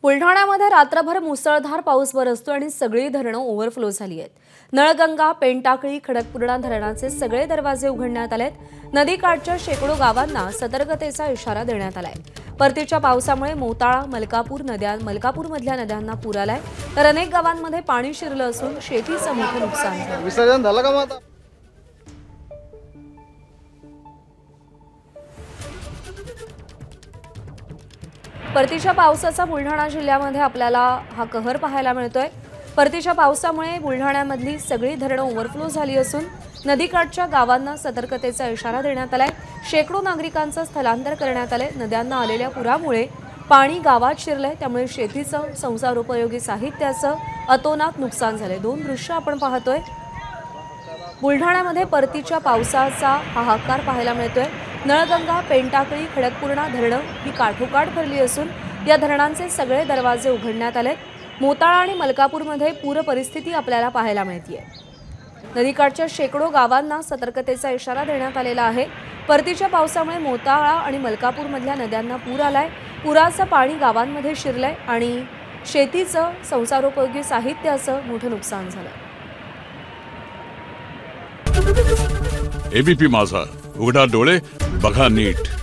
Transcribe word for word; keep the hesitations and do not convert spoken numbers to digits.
बुलढाण्यामध्ये रात्रभर मुसळधार पाऊस बरसतो आणि सगळी धरणं ओव्हरफ्लो झाली आहेत। नळगंगा, पेनटाकळी, खडकपूर्णा धरणाचे सगळे दरवाजे उघडण्यात आलेत। नदीकाठच्या शेकडो गावांना सतर्कतेचा इशारा देण्यात आलाय। परतीच्या पावसामुळे मोताळा, मलकापूर नद्या मलकापूरमधल्या नद्यांना पूर आलाय, तर अनेक गावांमध्ये पाणी शिरलं असून शेतीचं मोठं नुकसान झालं। विसर्जन झालं का मग? परतीच्या पावसाचा बुलढाणा जिल्ह्यामध्ये आपल्याला हा कहर पाहायला मिळतोय। परतीच्या पावसामुळे बुलढाण्यामधली सगळी धरणं ओव्हरफ्लो झाली असून नदीकाठच्या गावांना सतर्कतेचा इशारा देण्यात आलाय। शेकडो नागरिकांचं स्थलांतर करण्यात आले। नद्यांना आलेल्या पुरामुळे पाणी गावात शिरलंय, त्यामुळे शेतीचं, संसारोपयोगी साहित्याचं अतोनात नुकसान झालंय। दोन दृश्य आपण पाहतोय। बुलढाण्यामध्ये परतीच्या पावसाचा हाहाकार पाहायला मिळतोय। नळगंगा, पेनटाकळी, खडकपूर्णा धरणं ही काठोकाठ भरली असून या धरणांचे सगळे दरवाजे उघडण्यात आलेत। मोताळा आणि मलकापूरमध्ये पूर परिस्थिती आपल्याला पाहायला मिळतेय। नदीकाठच्या शेकडो गावांना सतर्कतेचा इशारा देण्यात आलेला आहे। परतीच्या पावसामुळे मोताळा आणि मलकापूरमधल्या नद्यांना पूर आलाय। पुराचं पाणी गावांमध्ये शिरलंय आणि शेतीचं, संसारोपयोगी साहित्याचं मोठं नुकसान झालंय। एबीपी माझा, उघडा डोळे बघा नीट।